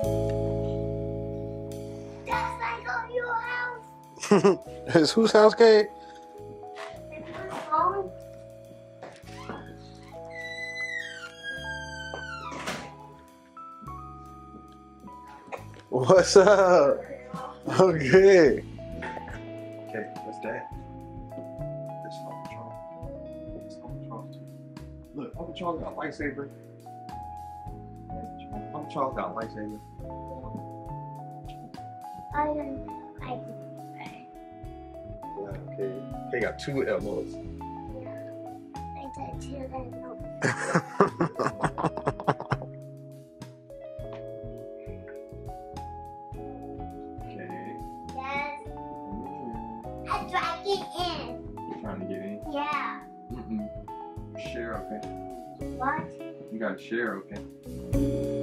That's like on your house. It's whose house, Cade? It's my phone. What's up? Okay. Okay, that's Dad. This is Uncle Charles. This is Uncle Charles too. Look, Uncle Charles got a lightsaber. Uncle Charles got a lightsaber. I don't like it. Yeah, okay. He got 2 elbows. I said two and no. Okay. Yes. I drag it in. You trying to get in? Yeah. Mm-mm. Share, okay? What? You gotta share, okay?